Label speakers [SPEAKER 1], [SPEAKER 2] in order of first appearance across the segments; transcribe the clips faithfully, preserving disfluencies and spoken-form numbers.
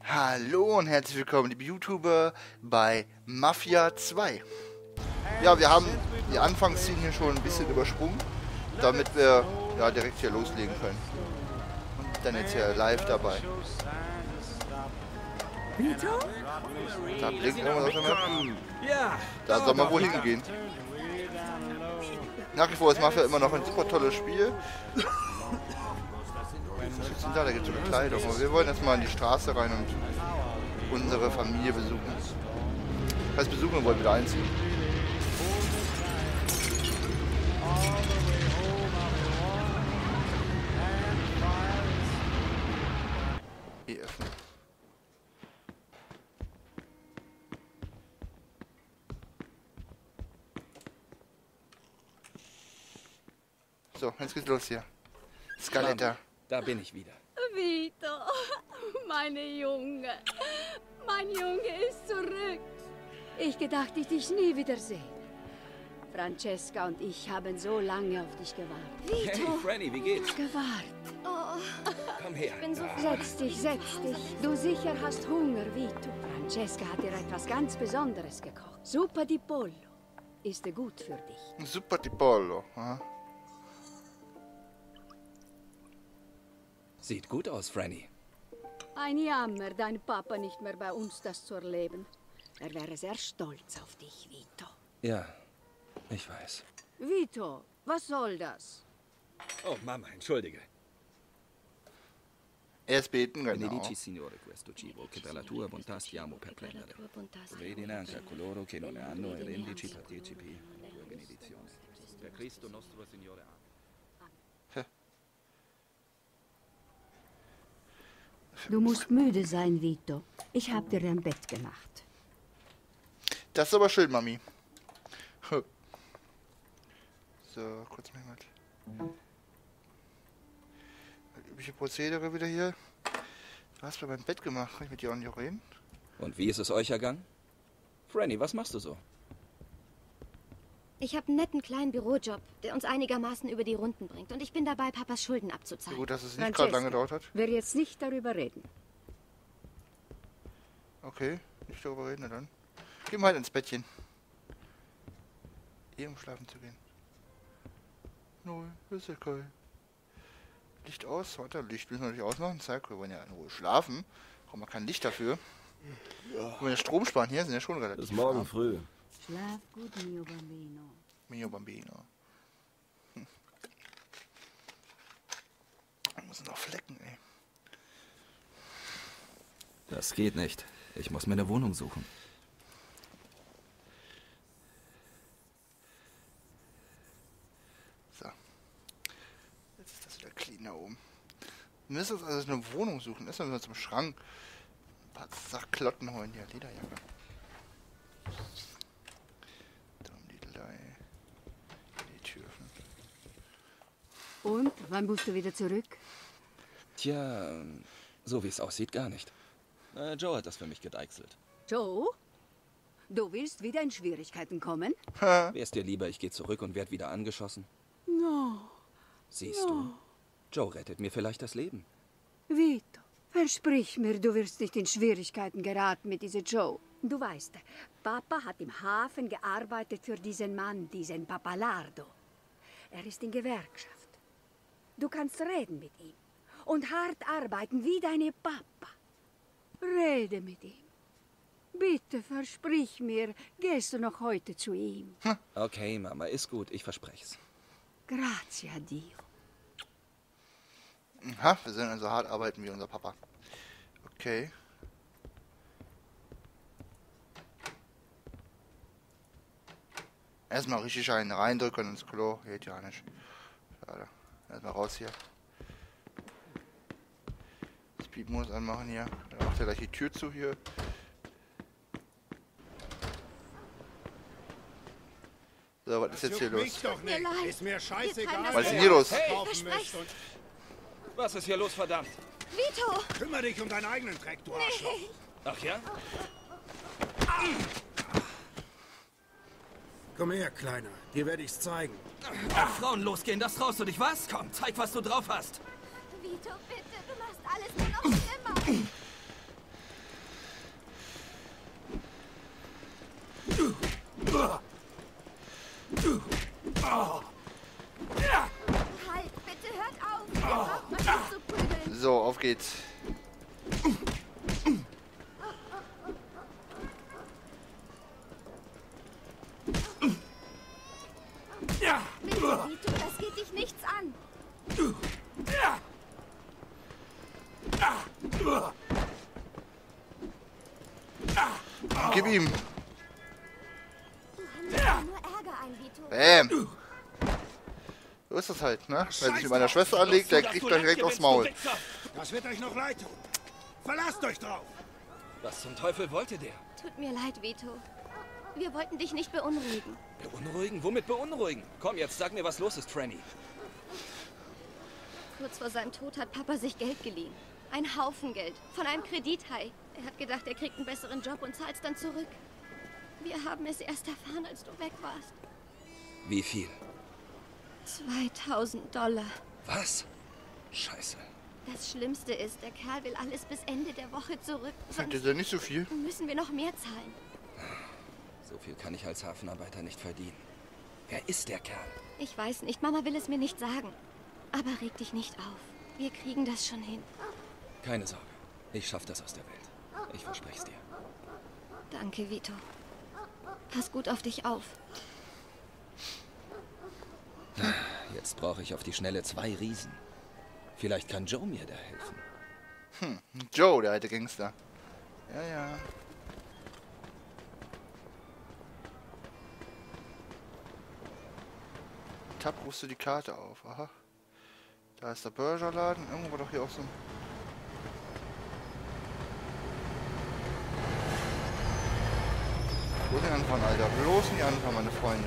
[SPEAKER 1] Hallo und herzlich willkommen, liebe YouTuber, bei Mafia zwei. Ja, wir haben die Anfangsszene hier schon ein bisschen übersprungen, damit wir ja direkt hier loslegen können. Und dann jetzt hier live dabei.
[SPEAKER 2] Vito?
[SPEAKER 1] Da blinkt irgendwas auf der Map.
[SPEAKER 2] Ja.
[SPEAKER 1] Da soll man wohl hingehen. Nach wie vor ist Mafia immer noch ein super tolles Spiel. Was gibt's denn da? Da gibt es sogar Kleidung. Aber wir wollen jetzt mal in die Straße rein und unsere Familie besuchen. Das heißt, besuchen und wollen wieder einziehen. Hier öffnen. So, jetzt geht's los hier. Skeletor.
[SPEAKER 3] Da bin ich wieder.
[SPEAKER 4] Vito, meine Junge. Mein Junge ist zurück. Ich gedacht, ich dich nie wiedersehe. Francesca und ich haben so lange auf dich gewartet.
[SPEAKER 3] Hey, Franny, wie geht's?
[SPEAKER 4] Gewartet.
[SPEAKER 5] Oh,
[SPEAKER 3] Komm her.
[SPEAKER 5] ich bin so
[SPEAKER 4] Setz dich, setz dich. Du sicher hast Hunger, Vito. Francesca hat dir etwas ganz Besonderes gekocht. Super di Pollo. Ist gut für dich.
[SPEAKER 1] Super di Pollo. Aha.
[SPEAKER 3] Sieht gut aus, Franny.
[SPEAKER 4] Ein Jammer, dein Papa nicht mehr bei uns das zu erleben. Er wäre sehr stolz auf dich, Vito.
[SPEAKER 3] Ja, ich weiß.
[SPEAKER 4] Vito, was soll das?
[SPEAKER 3] Oh, Mama, entschuldige.
[SPEAKER 1] Erst beten, genau.
[SPEAKER 3] Benedici, Signore, questo cibo, che per la tua bontà stiamo per prendere. Vedi neanche a coloro che non ne hanno e rendici partecipi. Benedizione. Per Cristo nostro Signore.
[SPEAKER 4] Du musst müde sein, Vito. Ich hab dir ein Bett gemacht.
[SPEAKER 1] Das ist aber schön, Mami. So, kurz mal was. Das übliche Prozedere wieder hier. Du hast mir mein Bett gemacht. Kann ich mit dir auch nicht reden?
[SPEAKER 3] Und wie ist es euch ergangen? Franny, was machst du so?
[SPEAKER 5] Ich habe einen netten kleinen Bürojob, der uns einigermaßen über die Runden bringt. Und ich bin dabei, Papas Schulden abzuzahlen.
[SPEAKER 1] Gut, dass es nicht gerade lange gedauert hat.
[SPEAKER 4] Wer jetzt nicht darüber reden.
[SPEAKER 1] Okay, nicht darüber reden, na dann. Geh mal halt ins Bettchen. Eh, um schlafen zu gehen. Null, ist ja cool. Licht aus, warte, Licht müssen wir natürlich ausmachen. Zeig, wir wollen ja in Ruhe schlafen. Brauchen wir kein Licht dafür. Ja. Wir wollen ja Strom sparen, hier sind ja schon relativ.
[SPEAKER 6] Bis morgen
[SPEAKER 1] warm.
[SPEAKER 6] früh.
[SPEAKER 4] Schlaf gut, mio bambino.
[SPEAKER 1] Mio Bambino. Hm. Da müssen noch Flecken, ey.
[SPEAKER 3] Das geht nicht. Ich muss mir eine Wohnung suchen.
[SPEAKER 1] So. Jetzt ist das wieder clean da oben. Wir müssen uns also eine Wohnung suchen. Erstmal müssen wir zum Schrank ein paar Sachklotten holen. Ja, Lederjacke. Die Tür öffnen.
[SPEAKER 4] Und, wann musst du wieder zurück?
[SPEAKER 3] Tja, so wie es aussieht, gar nicht. Äh, Joe hat das für mich gedeichselt.
[SPEAKER 4] Joe? Du willst wieder in Schwierigkeiten kommen?
[SPEAKER 3] Wär's dir lieber, ich gehe zurück und werd wieder angeschossen?
[SPEAKER 4] No.
[SPEAKER 3] Siehst du, Joe rettet mir vielleicht das Leben.
[SPEAKER 4] Vito, versprich mir, du wirst nicht in Schwierigkeiten geraten mit dieser Joe. Du weißt, Papa hat im Hafen gearbeitet für diesen Mann, diesen Papalardo. Er ist in Gewerkschaft. Du kannst reden mit ihm und hart arbeiten wie deine Papa. Rede mit ihm. Bitte versprich mir, gehst du noch heute zu ihm.
[SPEAKER 3] Okay, Mama, ist gut, ich versprech's.
[SPEAKER 4] Grazie a Dio.
[SPEAKER 1] Ha, wir sollen also hart arbeiten wie unser Papa. Okay. Erstmal richtig einen reindrücken ins Klo. Geht ja nicht. Schade. Erstmal raus hier. Speedmodus anmachen hier. Dann macht er gleich die Tür zu hier. So, was ist jetzt hier los?
[SPEAKER 7] Mich doch nicht. Ist mir scheißegal.
[SPEAKER 1] Was ist denn hier los?
[SPEAKER 7] Kaufen möchte und
[SPEAKER 3] Was ist hier los, verdammt?
[SPEAKER 5] Vito!
[SPEAKER 7] kümmere dich um deinen eigenen Dreck, du Arschloch.
[SPEAKER 3] Ach ja?
[SPEAKER 7] Komm her, Kleiner. Dir werde ich's zeigen.
[SPEAKER 3] Auf Frauen losgehen, das traust du dich, was? Komm, zeig, was du drauf hast.
[SPEAKER 5] Vito, bitte, du machst alles nur noch schlimmer.
[SPEAKER 1] geht's.
[SPEAKER 5] Bitte, Vito, das geht dich nichts an.
[SPEAKER 1] Gib ihm.
[SPEAKER 5] Du handelst nur Ärger ein, Vito.
[SPEAKER 1] Bäm. So ist das halt, ne? Wer sich mit meiner Schwester anlegt, der kriegt gleich direkt aufs Maul.
[SPEAKER 7] Das wird euch noch leid tun. Verlasst euch drauf.
[SPEAKER 3] Was zum Teufel wollte der?
[SPEAKER 5] Tut mir leid, Vito. Wir wollten dich nicht beunruhigen.
[SPEAKER 3] Beunruhigen? Womit beunruhigen? Komm, jetzt sag mir, was los ist, Franny.
[SPEAKER 5] Kurz vor seinem Tod hat Papa sich Geld geliehen. Ein Haufen Geld. Von einem Kredithai. Er hat gedacht, er kriegt einen besseren Job und zahlt es dann zurück. Wir haben es erst erfahren, als du weg warst.
[SPEAKER 3] Wie viel?
[SPEAKER 5] zweitausend Dollar.
[SPEAKER 3] Was? Scheiße.
[SPEAKER 5] Das Schlimmste ist, der Kerl will alles bis Ende der Woche zurück.
[SPEAKER 1] Sagt
[SPEAKER 5] Sonst
[SPEAKER 1] ihr nicht so viel?
[SPEAKER 5] müssen wir noch mehr zahlen.
[SPEAKER 3] So viel kann ich als Hafenarbeiter nicht verdienen. Wer ist der Kerl?
[SPEAKER 5] Ich weiß nicht, Mama will es mir nicht sagen. Aber reg dich nicht auf. Wir kriegen das schon hin.
[SPEAKER 3] Keine Sorge. Ich schaff das aus der Welt. Ich verspreche es dir.
[SPEAKER 5] Danke, Vito. Pass gut auf dich auf.
[SPEAKER 3] Jetzt brauche ich auf die Schnelle zwei Riesen. Vielleicht kann Joe mir da helfen.
[SPEAKER 1] Hm, Joe, der alte Gangster. Ja, ja. Tab, rufst du die Karte auf. Aha. Da ist der Burgerladen. Irgendwo war doch hier auch so ein... Bloß nicht anfangen, Alter. Bloß nicht anfangen, meine Freunde.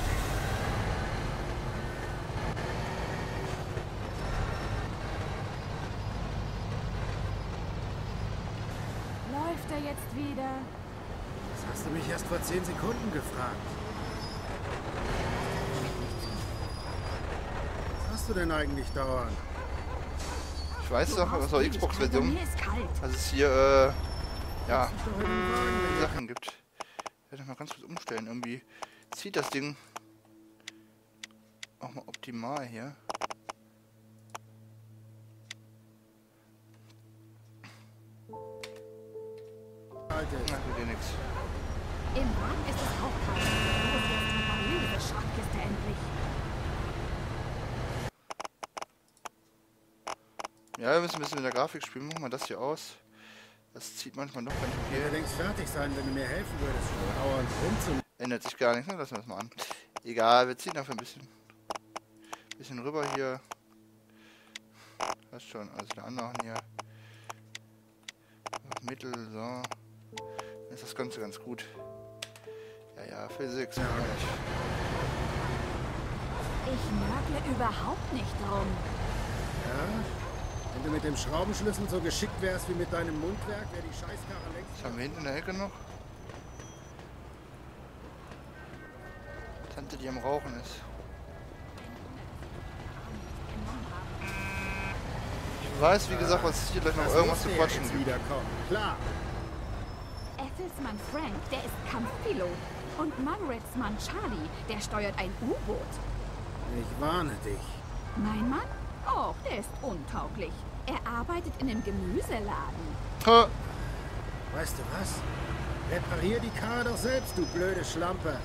[SPEAKER 2] Läuft er jetzt wieder?
[SPEAKER 7] Das hast du mich erst vor zehn Sekunden gefragt. Was hast du denn eigentlich dauernd?
[SPEAKER 1] Ich weiß doch, was auch Xbox-Version,
[SPEAKER 2] Mir ist kalt.
[SPEAKER 1] dass es hier, äh, ja,
[SPEAKER 7] Ist doch in den Wagen.
[SPEAKER 1] Sachen gibt. Ich werde das mal ganz kurz umstellen. Irgendwie zieht das Ding auch mal optimal hier.
[SPEAKER 7] Alter.
[SPEAKER 1] Na, tut dir nichts.
[SPEAKER 2] Im Wagen ist es auch kalt. Los, jetzt reparieren diese Schrankkiste endlich.
[SPEAKER 1] Ja, wir müssen ein bisschen mit der Grafik spielen. Machen wir das hier aus. Das zieht manchmal noch ganz
[SPEAKER 7] Ich
[SPEAKER 1] viel.
[SPEAKER 7] würde längst fertig sein, wenn du mir helfen würdest, schon dauernd rumzu.
[SPEAKER 1] Ändert sich gar nichts, ne? Lassen wir das mal an. Egal, wir ziehen dafür ein bisschen, bisschen rüber hier. Das schon, also der andere hier. Mittel, so. Dann ist das Ganze ganz gut. Ja, ja, Physik. Ja,
[SPEAKER 2] Ich nörgle überhaupt nicht drum.
[SPEAKER 7] Ja? Wenn du mit dem Schraubenschlüssel so geschickt wärst wie mit deinem Mundwerk, wäre die Scheißkarre längst...
[SPEAKER 1] Was haben wir hinten in der Ecke noch? Tante, die am Rauchen ist. Ich weiß, wie gesagt, was es hier gleich noch
[SPEAKER 7] Das
[SPEAKER 1] irgendwas zu
[SPEAKER 7] musste ja
[SPEAKER 1] quatschen
[SPEAKER 7] jetzt
[SPEAKER 1] gibt.
[SPEAKER 7] wiederkommen. Klar.
[SPEAKER 2] Effels Mann Frank, der ist Kampfpilot. Und Manreds Mann Charlie, der steuert ein U-Boot.
[SPEAKER 7] Ich warne dich.
[SPEAKER 2] Mein Mann? Oh, der ist untauglich. Er arbeitet in einem Gemüseladen.
[SPEAKER 1] Ha!
[SPEAKER 7] Weißt du was? Reparier die Karre doch selbst, du blöde Schlampe.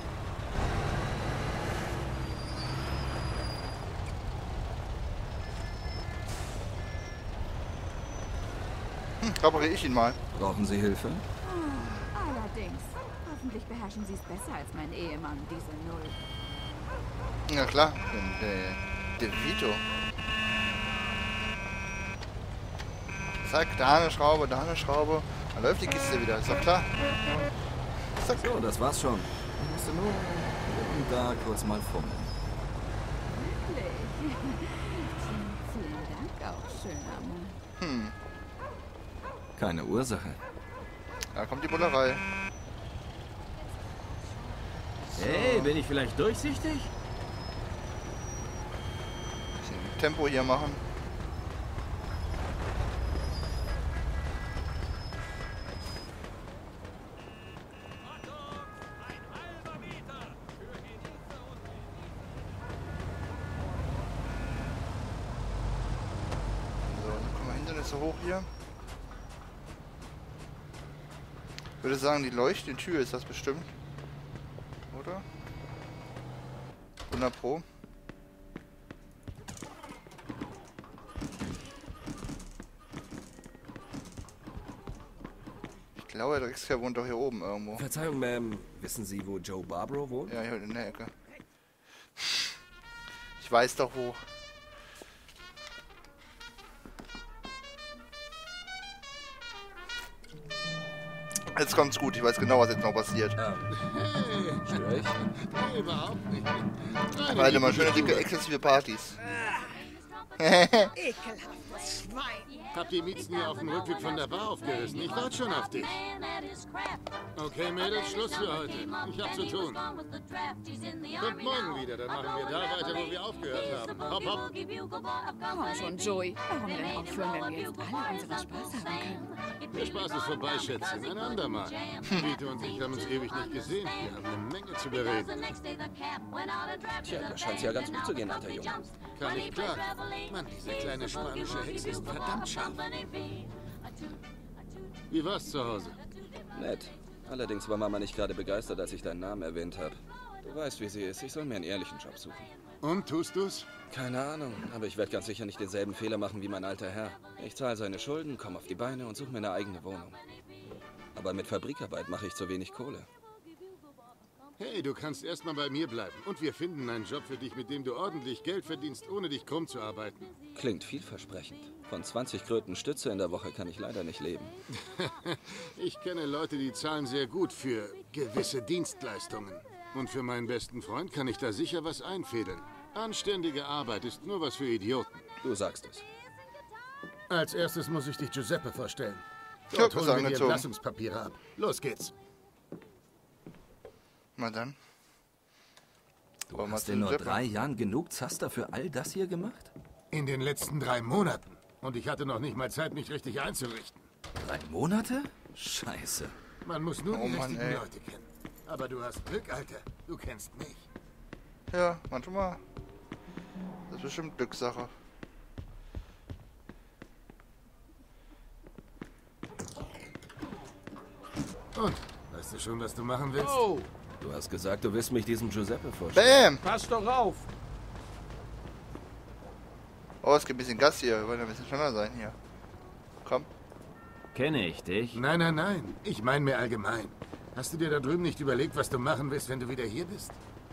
[SPEAKER 1] Hm, repariere ich ihn mal.
[SPEAKER 3] Brauchen Sie Hilfe?
[SPEAKER 2] Ah, allerdings. Hoffentlich beherrschen Sie es besser als mein Ehemann, diese Null.
[SPEAKER 1] Ja klar, der, der Vito. Zack, da eine Schraube, da eine Schraube. Dann läuft die Kiste wieder, ist doch klar. Zack.
[SPEAKER 3] So, das war's schon. Ich musste nur hier und da kurz mal fummeln.
[SPEAKER 2] Wirklich? Vielen Dank auch, schöner Mann.
[SPEAKER 1] Hm,
[SPEAKER 3] Keine Ursache.
[SPEAKER 1] da kommt die Bullerei.
[SPEAKER 6] Hey, bin ich vielleicht durchsichtig?
[SPEAKER 1] Bisschen Tempo hier machen. So, dann können wir Hindernisse hoch hier. Ich würde sagen, die leuchtende Tür ist das bestimmt. Oder? hundert Pro. Ich glaube, der Dreckskerl wohnt doch hier oben irgendwo.
[SPEAKER 3] Verzeihung, Ma'am. Wissen Sie, wo Joe Barbaro wohnt?
[SPEAKER 1] Ja, hier in der Ecke. Ich weiß doch wo. Jetzt kommt's gut, ich weiß genau, was jetzt noch passiert.
[SPEAKER 3] Ah. Störe ich?
[SPEAKER 7] Nee, überhaupt nicht.
[SPEAKER 1] Weil immer schöne dicke exzessive Partys.
[SPEAKER 4] Ekelhaftes Schwein.
[SPEAKER 7] Hab die Miezen hier auf dem Rückweg von der Bar aufgerissen. Ich warte schon auf dich. Okay, Mädels, Schluss für heute. Ich hab zu tun. Kommt morgen wieder, dann machen wir da weiter, wo wir aufgehört haben. Hopp, hopp.
[SPEAKER 2] Komm schon, Joey. Warum denn aufhören, wenn wir jetzt alle unseren Spaß haben können?
[SPEAKER 7] Der Spaß ist vorbei, Schätzchen. Ein andermal. Vito und ich haben uns ewig nicht gesehen. Wir haben eine Menge zu bereden.
[SPEAKER 3] Tja, da scheint's ja ganz gut zu gehen, alter Junge.
[SPEAKER 7] Kann ich klar. Mann, diese kleine spanische Hexe ist verdammt scharf. Wie war's zu Hause?
[SPEAKER 3] Nett. Allerdings war Mama nicht gerade begeistert, als ich deinen Namen erwähnt habe. Du weißt, wie sie ist. Ich soll mir einen ehrlichen Job suchen.
[SPEAKER 7] Und, tust du's?
[SPEAKER 3] Keine Ahnung, aber ich werde ganz sicher nicht denselben Fehler machen wie mein alter Herr. Ich zahle seine Schulden, komme auf die Beine und suche mir eine eigene Wohnung. Aber mit Fabrikarbeit mache ich zu wenig Kohle.
[SPEAKER 7] Hey, du kannst erstmal bei mir bleiben. Und wir finden einen Job für dich, mit dem du ordentlich Geld verdienst, ohne dich krumm zu arbeiten.
[SPEAKER 3] Klingt vielversprechend. Von zwanzig Kröten Stütze in der Woche kann ich leider nicht leben.
[SPEAKER 7] Ich kenne Leute, die zahlen sehr gut für gewisse Dienstleistungen. Und für meinen besten Freund kann ich da sicher was einfädeln. Anständige Arbeit ist nur was für Idioten.
[SPEAKER 3] Du sagst es.
[SPEAKER 7] Als erstes muss ich dich Giuseppe vorstellen.
[SPEAKER 1] Ich
[SPEAKER 7] Dort
[SPEAKER 1] hab
[SPEAKER 7] holen
[SPEAKER 1] was
[SPEAKER 7] wir die
[SPEAKER 1] angezogen.
[SPEAKER 7] Entlassungspapiere ab. Los geht's.
[SPEAKER 1] Na dann.
[SPEAKER 6] Du hast in nur drei Jahren genug Zaster für all das hier gemacht?
[SPEAKER 7] In den letzten drei Monaten. Und ich hatte noch nicht mal Zeit, mich richtig einzurichten.
[SPEAKER 6] Drei Monate? Scheiße.
[SPEAKER 7] Man muss nur
[SPEAKER 1] Oh
[SPEAKER 7] die
[SPEAKER 1] Mann,
[SPEAKER 7] richtigen
[SPEAKER 1] ey.
[SPEAKER 7] Leute kennen. Aber du hast Glück, Alter. Du kennst mich.
[SPEAKER 1] Ja, manchmal. Das ist bestimmt Glückssache.
[SPEAKER 7] Und? Weißt du schon, was du machen willst?
[SPEAKER 6] Oh! Du hast gesagt, du willst mich diesem Giuseppe vorstellen.
[SPEAKER 1] Bam!
[SPEAKER 6] Pass doch auf!
[SPEAKER 1] Oh, es gibt ein bisschen Gas hier. Wir wollen ein bisschen schneller sein hier. Komm.
[SPEAKER 6] Kenne ich dich?
[SPEAKER 7] Nein, nein, nein. Ich meine mir allgemein. Hast du dir da drüben nicht überlegt, was du machen willst, wenn du wieder hier bist?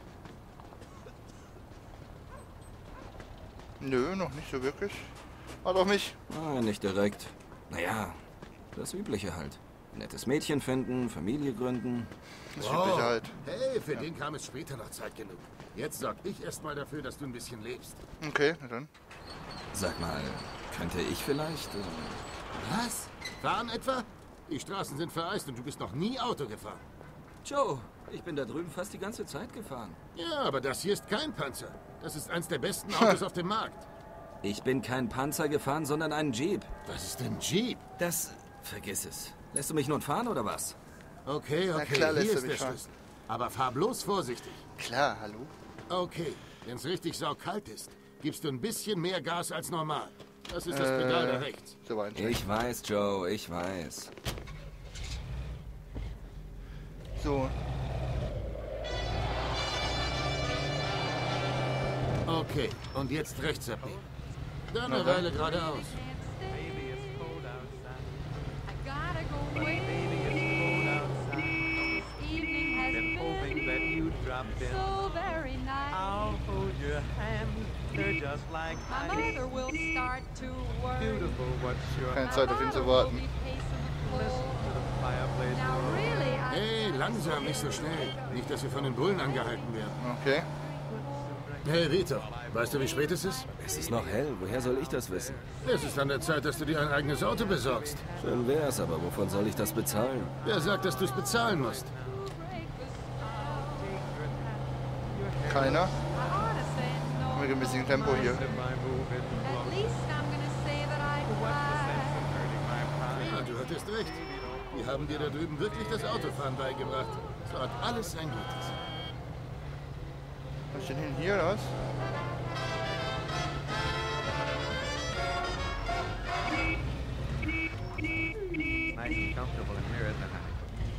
[SPEAKER 1] Nö, noch nicht so wirklich. Aber doch mich.
[SPEAKER 6] Ah, nicht direkt. Naja, das Übliche halt. Nettes Mädchen finden, Familie gründen.
[SPEAKER 1] Das ist übliche halt.
[SPEAKER 7] Hey, für den kam es später noch Zeit genug. Jetzt sorg ich erstmal dafür, dass du ein bisschen lebst.
[SPEAKER 1] Okay, na dann.
[SPEAKER 6] Sag mal, könnte ich vielleicht... Äh,
[SPEAKER 7] Was? Fahren etwa? Die Straßen sind vereist und du bist noch nie Auto gefahren.
[SPEAKER 6] Joe, ich bin da drüben fast die ganze Zeit gefahren.
[SPEAKER 7] Ja, aber das hier ist kein Panzer. Das ist eins der besten Autos auf dem Markt.
[SPEAKER 6] Ich bin kein Panzer gefahren, sondern einen Jeep.
[SPEAKER 7] Was ist denn Jeep?
[SPEAKER 6] Das... Vergiss es. Lässt du mich nun fahren oder was?
[SPEAKER 7] Okay, okay,
[SPEAKER 1] klar lässt
[SPEAKER 7] hier
[SPEAKER 1] er
[SPEAKER 7] ist
[SPEAKER 1] mich
[SPEAKER 7] der
[SPEAKER 1] fahren.
[SPEAKER 7] Schlüssel. Aber fahr bloß vorsichtig.
[SPEAKER 1] Klar, hallo.
[SPEAKER 7] Okay, wenn es richtig saukalt ist, gibst du ein bisschen mehr Gas als normal. Das ist das Pedal da rechts.
[SPEAKER 1] So war ein Check.
[SPEAKER 6] Ich weiß, Joe, ich weiß.
[SPEAKER 1] So.
[SPEAKER 7] Okay, und jetzt rechts abbiegen. Dann eine
[SPEAKER 1] Na dann.
[SPEAKER 7] Weile geradeaus.
[SPEAKER 8] So very nice. I'll hold your hand. They're just like
[SPEAKER 2] My
[SPEAKER 8] ice.
[SPEAKER 2] mother will start to worry.
[SPEAKER 8] Beautiful, what's your
[SPEAKER 1] Keine Zeit auf ihn zu warten.
[SPEAKER 8] listen to the fireplace
[SPEAKER 2] Now
[SPEAKER 8] roar.
[SPEAKER 2] really, I...
[SPEAKER 7] Hey, langsam, nicht so schnell. Nicht, dass wir von den Bullen angehalten werden.
[SPEAKER 1] Okay.
[SPEAKER 7] Hey, Vito, weißt du, wie spät es ist?
[SPEAKER 6] Es ist noch hell, woher soll ich das wissen?
[SPEAKER 7] Es ist an der Zeit, dass du dir ein eigenes Auto besorgst.
[SPEAKER 6] Schön wär's, aber wovon soll ich das bezahlen?
[SPEAKER 7] Wer sagt, dass du es bezahlen musst?
[SPEAKER 1] Keiner.
[SPEAKER 2] I ought to say no.
[SPEAKER 1] Mit ein bisschen Tempo hier.
[SPEAKER 8] If I move it
[SPEAKER 2] At least I'm gonna say that I tried.
[SPEAKER 7] Ja, du hattest recht. Die haben dir da drüben wirklich das Autofahren beigebracht. Es hat alles sein Gutes.
[SPEAKER 1] Was ist denn hin hier, oder was?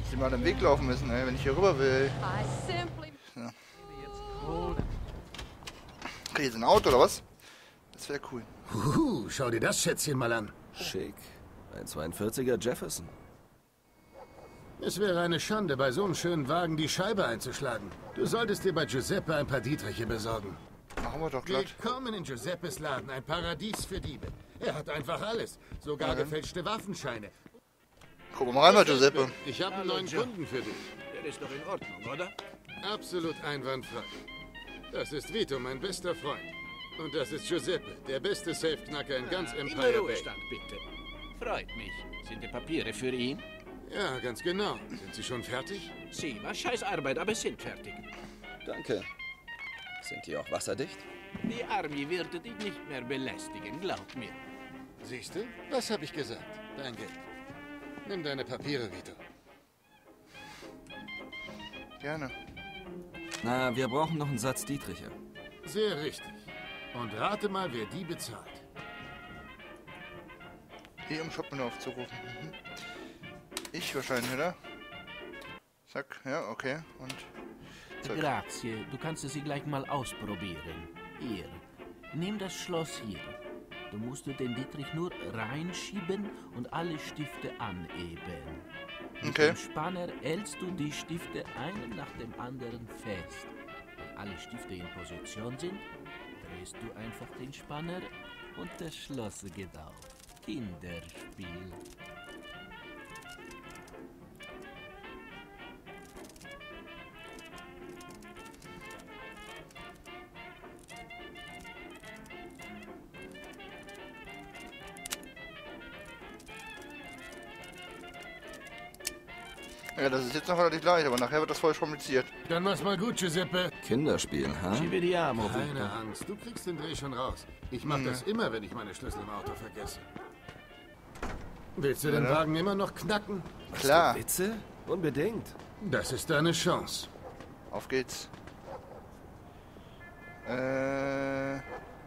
[SPEAKER 1] die mal den Weg laufen müssen, ey, wenn ich hier rüber will.
[SPEAKER 8] I simply...
[SPEAKER 1] Ja.
[SPEAKER 8] Maybe it's cold.
[SPEAKER 1] Okay, jetzt ein Auto oder was? Das wäre cool.
[SPEAKER 7] Huhu, schau dir das Schätzchen mal an.
[SPEAKER 6] Schick. Ein zweiundvierziger Jefferson.
[SPEAKER 7] Es wäre eine Schande, bei so einem schönen Wagen die Scheibe einzuschlagen. Du solltest dir bei Giuseppe ein paar Dietriche besorgen.
[SPEAKER 1] Machen wir doch glatt.
[SPEAKER 7] Willkommen in Giuseppes Laden, ein Paradies für Diebe. Er hat einfach alles, sogar
[SPEAKER 1] Ja.
[SPEAKER 7] gefälschte Waffenscheine.
[SPEAKER 1] Gucken wir mal rein, mal, Giuseppe.
[SPEAKER 7] Ich habe einen neuen Kunden für dich.
[SPEAKER 3] Der ist doch in Ordnung, oder?
[SPEAKER 7] Absolut einwandfrei. Das ist Vito, mein bester Freund. Und das ist Giuseppe, der beste Safeknacker in ganz
[SPEAKER 3] Immer
[SPEAKER 7] Empire Bay.
[SPEAKER 3] Ruhestand, bitte. Freut mich. Sind die Papiere für ihn?
[SPEAKER 7] Ja, ganz genau. Sind Sie schon fertig?
[SPEAKER 3] Sie, was scheiß Arbeit, aber sind fertig.
[SPEAKER 6] Danke. Sind die auch wasserdicht?
[SPEAKER 3] Die Army wird dich nicht mehr belästigen, glaub mir.
[SPEAKER 7] Siehst du? Was habe ich gesagt? Dein Geld. Nimm deine Papiere, Vito.
[SPEAKER 1] Gerne.
[SPEAKER 6] Na, wir brauchen noch einen Satz Dietriche.
[SPEAKER 7] Sehr richtig. Und rate mal, wer die bezahlt.
[SPEAKER 1] Hier im Shop nur aufzurufen. Mhm. Ich wahrscheinlich, oder? Zack, ja, okay. Und zack.
[SPEAKER 9] Grazie, du kannst es sie gleich mal ausprobieren. Hier, nimm das Schloss hier. Du musst den Dietrich nur reinschieben und alle Stifte anheben. Mit
[SPEAKER 1] Okay.
[SPEAKER 9] dem Spanner hältst du die Stifte einen nach dem anderen fest. Wenn alle Stifte in Position sind, drehst du einfach den Spanner und das Schloss geht auf. Kinderspiel.
[SPEAKER 1] Ja, das ist jetzt noch relativ leicht, aber nachher wird das voll kompliziert.
[SPEAKER 7] Dann mach's mal gut, Giuseppe.
[SPEAKER 6] Kinderspiel, ha?
[SPEAKER 9] Ci vediamo, Vito.
[SPEAKER 7] Keine Angst, du kriegst den Dreh schon raus. Ich mach das immer, wenn ich meine Schlüssel im Auto vergesse. Willst du den
[SPEAKER 1] Ja.
[SPEAKER 7] Wagen immer noch knacken?
[SPEAKER 1] Klar,
[SPEAKER 6] Witze? Unbedingt.
[SPEAKER 7] Das ist deine Chance.
[SPEAKER 1] auf geht's. Äh...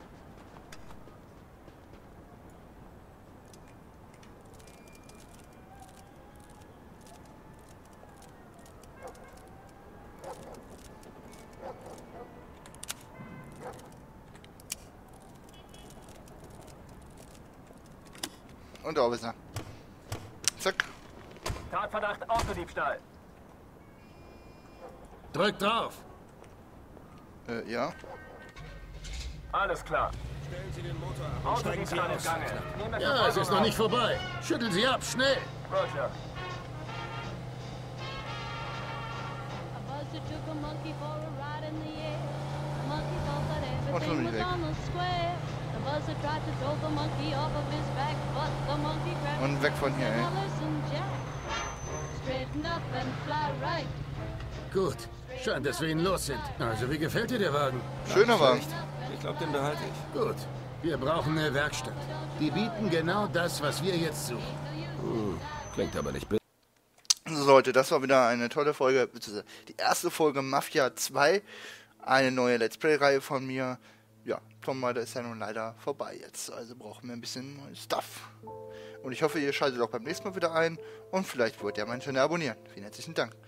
[SPEAKER 1] Und da ist er. Zack.
[SPEAKER 10] Tatverdacht Autodiebstahl.
[SPEAKER 7] Drück drauf.
[SPEAKER 1] Äh, ja.
[SPEAKER 10] Alles klar.
[SPEAKER 3] Stellen Sie den Motor ab.
[SPEAKER 10] Autodiebstahl im Gange. Nehmen wir
[SPEAKER 7] Ja, es
[SPEAKER 10] Verfolgung
[SPEAKER 7] ist noch
[SPEAKER 10] auf.
[SPEAKER 7] nicht vorbei. Schüttel sie ab, schnell.
[SPEAKER 10] Roger.
[SPEAKER 1] Und schon bin ich weg. Und weg von hier, ey.
[SPEAKER 7] Gut. Scheint, dass wir ihn los sind. Also, wie gefällt dir der Wagen?
[SPEAKER 1] Schöner Wagen.
[SPEAKER 6] Ich glaube, den behalte ich.
[SPEAKER 7] Gut. Wir brauchen eine Werkstatt. Die bieten genau das, was wir jetzt suchen.
[SPEAKER 6] Hm, klingt aber nicht billig.
[SPEAKER 1] So Leute, das war wieder eine tolle Folge, beziehungsweise die erste Folge Mafia zwei, eine neue Let's Play-Reihe von mir. Ja, Tom Raider ist ja nun leider vorbei jetzt, also brauchen wir ein bisschen neues Stuff. Und ich hoffe, ihr schaltet auch beim nächsten Mal wieder ein und vielleicht wollt ihr meinen Channel abonnieren. Vielen herzlichen Dank.